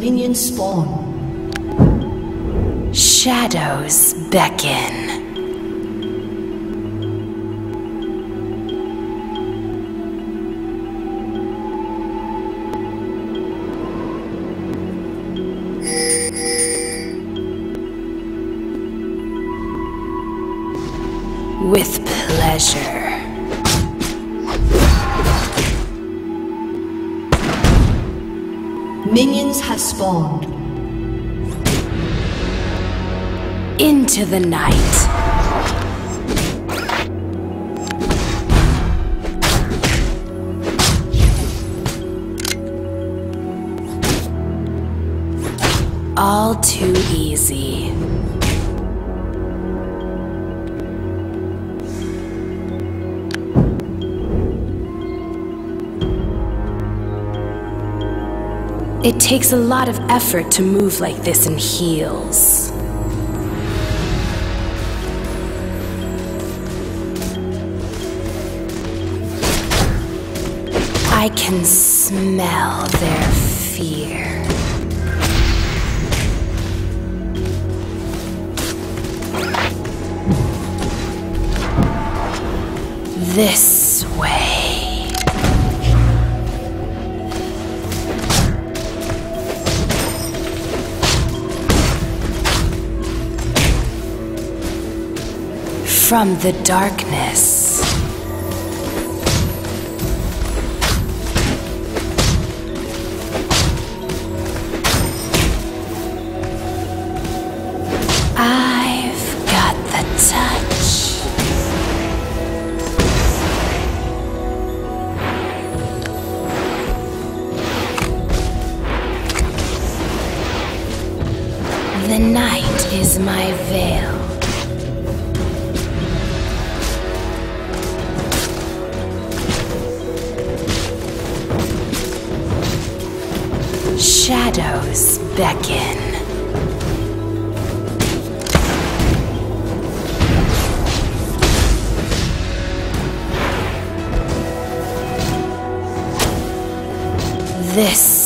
Minions spawn. Shadows beckon. With pleasure. Minions have spawned. Into the night. All too easy. It takes a lot of effort to move like this in heels. I can smell their fear. This way. From the darkness. I've got the touch. The night is my veil. Shadows beckon. This